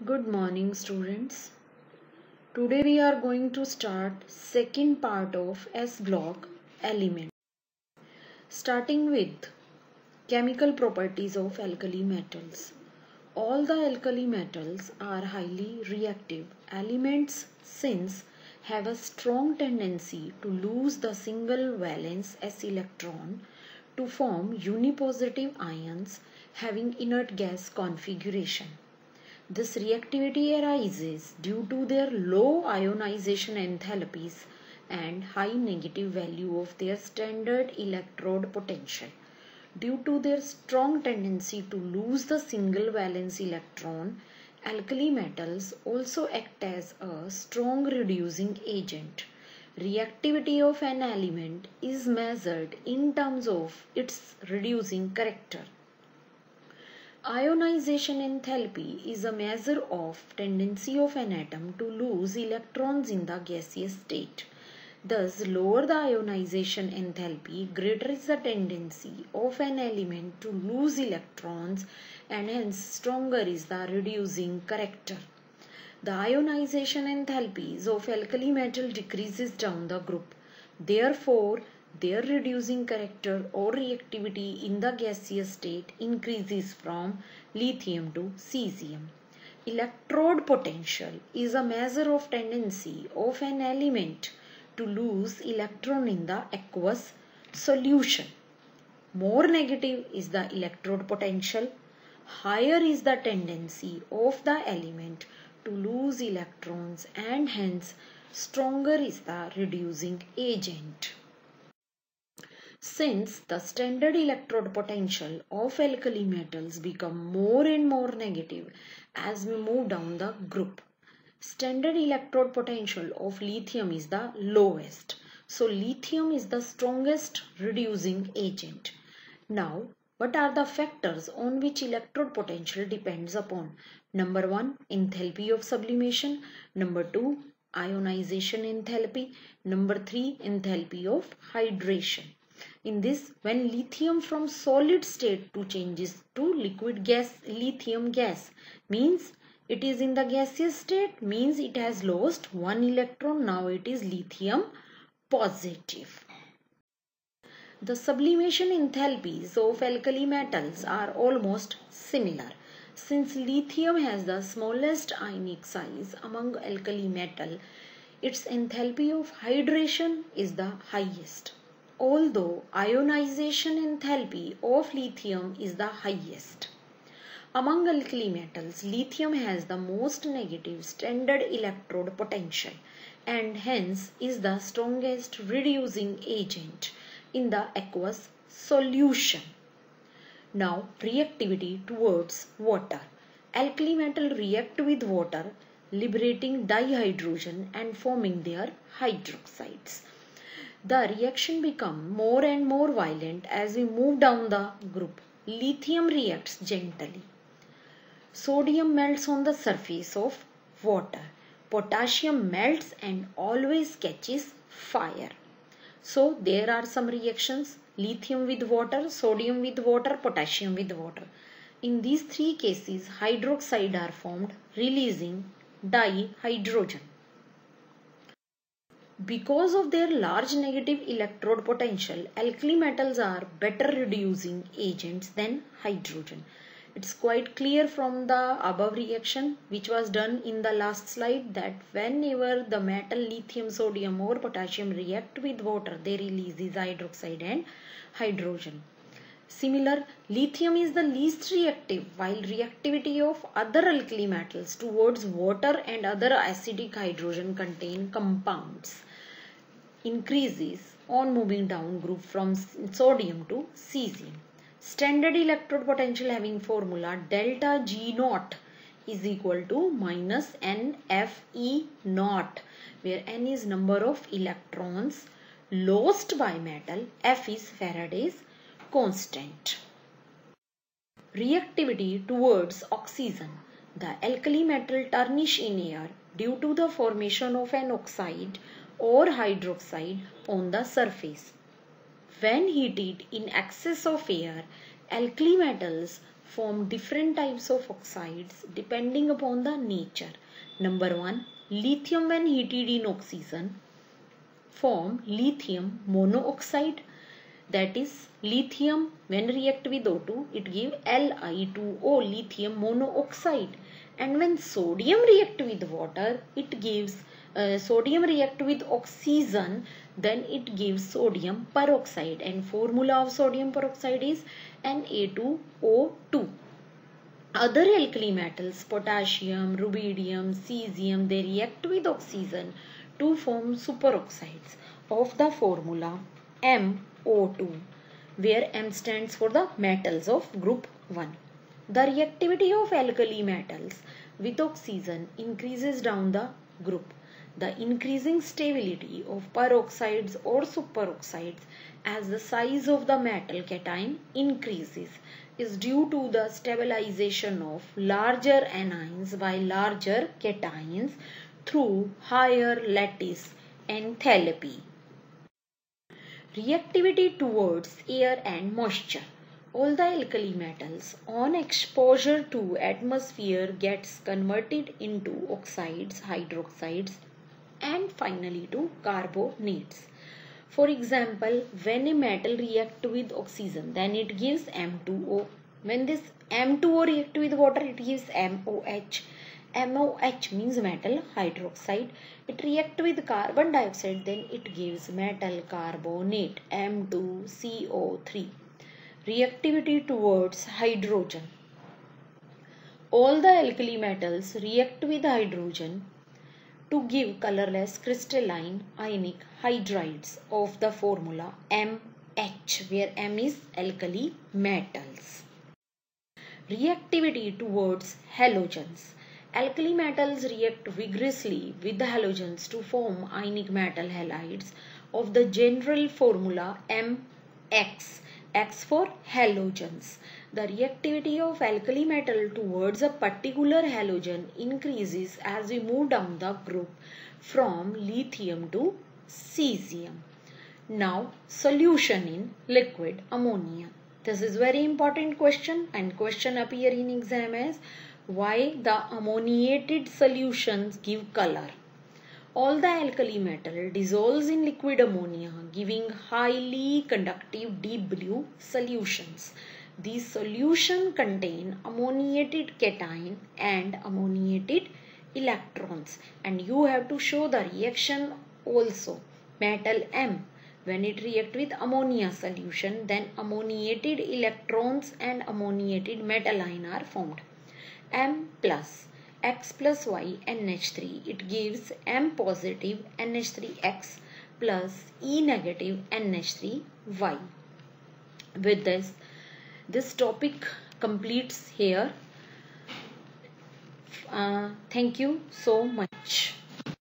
Good morning, students. Today we are going to start second part of S block element, starting with chemical properties of alkali metals. All the alkali metals are highly reactive elements since have a strong tendency to lose the single valence s electron to form unipositive ions having inert gas configuration. This reactivity arises due to their low ionization enthalpies and high negative value of their standard electrode potential. Due to their strong tendency to lose the single valence electron, alkali metals also act as a strong reducing agent. Reactivity of an element is measured in terms of its reducing character. Ionization enthalpy is a measure of tendency of an atom to lose electrons in the gaseous state. Thus, lower the ionization enthalpy, greater is the tendency of an element to lose electrons and hence stronger is the reducing character. The ionization enthalpies of alkali metal decreases down the group. Therefore, their reducing character or reactivity in the gaseous state increases from lithium to cesium. Electrode potential is a measure of tendency of an element to lose electron in the aqueous solution. More negative is the electrode potential, higher is the tendency of the element to lose electrons and hence stronger is the reducing agent. Since the standard electrode potential of alkali metals become more and more negative as we move down the group, standard electrode potential of lithium is the lowest. So lithium is the strongest reducing agent. Now, what are the factors on which electrode potential depends upon? Number 1, enthalpy of sublimation. Number 2, ionization enthalpy. Number 3, enthalpy of hydration. In this, when lithium from solid state to changes to liquid gas, lithium gas means it is in the gaseous state, means it has lost one electron. Now it is lithium positive. The sublimation enthalpies of alkali metals are almost similar. Since lithium has the smallest ionic size among alkali metal, its enthalpy of hydration is the highest. Although ionization enthalpy of lithium is the highest. Among alkali metals, lithium has the most negative standard electrode potential and hence is the strongest reducing agent in the aqueous solution. Now, reactivity towards water. Alkali metal react with water, liberating dihydrogen and forming their hydroxides. The reaction becomes more and more violent as we move down the group. Lithium reacts gently. Sodium melts on the surface of water. Potassium melts and always catches fire. So there are some reactions: lithium with water, sodium with water, potassium with water. In these three cases, hydroxide are formed, releasing dihydrogen. Because of their large negative electrode potential, alkali metals are better reducing agents than hydrogen. It's quite clear from the above reaction which was done in the last slide that whenever the metal lithium, sodium or potassium react with water, they release hydroxide and hydrogen. Similar, lithium is the least reactive, while reactivity of other alkali metals towards water and other acidic hydrogen contained compounds increases on moving down group from sodium to cesium. Standard electrode potential having formula delta G naught is equal to minus NFE naught, where N is number of electrons lost by metal, F is Faraday's constant. Reactivity towards oxygen. The alkali metal tarnish in air due to the formation of an oxide or hydroxide on the surface. When heated in excess of air, alkali metals form different types of oxides depending upon the nature. Number 1, lithium when heated in oxygen form lithium monoxide. That is, lithium when react with O2 it give Li2O, lithium monoxide. And when sodium react with water it gives sodium react with oxygen, then it gives sodium peroxide, and formula of sodium peroxide is Na2O2. Other alkali metals, potassium, rubidium, cesium, they react with oxygen to form superoxides of the formula MO2, where M stands for the metals of group 1. The reactivity of alkali metals with oxygen increases down the group. The increasing stability of peroxides or superoxides as the size of the metal cation increases is due to the stabilization of larger anions by larger cations through higher lattice enthalpy. Reactivity towards air and moisture. All the alkali metals on exposure to atmosphere gets converted into oxides, hydroxides, and finally to carbonates. For example, when a metal reacts with oxygen, then it gives M2O. When this M2O reacts with water, it gives MOH. MOH means metal hydroxide. It reacts with carbon dioxide, then it gives metal carbonate, M2CO3. Reactivity towards hydrogen. All the alkali metals react with hydrogen to give colorless crystalline ionic hydrides of the formula MH, where M is alkali metals. Reactivity towards halogens. Alkali metals react vigorously with the halogens to form ionic metal halides of the general formula MX, X for halogens. The reactivity of alkali metal towards a particular halogen increases as we move down the group from lithium to cesium. Now, solution in liquid ammonia. This is very important question, and question appear in exam as why the ammoniated solutions give color. All the alkali metal dissolves in liquid ammonia, giving highly conductive deep blue solutions. These solutions contain ammoniated cation and ammoniated electrons, and you have to show the reaction also. Metal M, when it reacts with ammonia solution, then ammoniated electrons and ammoniated metal ion are formed. M plus X plus Y NH3, it gives M positive NH3X plus E negative NH3Y. With this topic completes here. Thank you so much.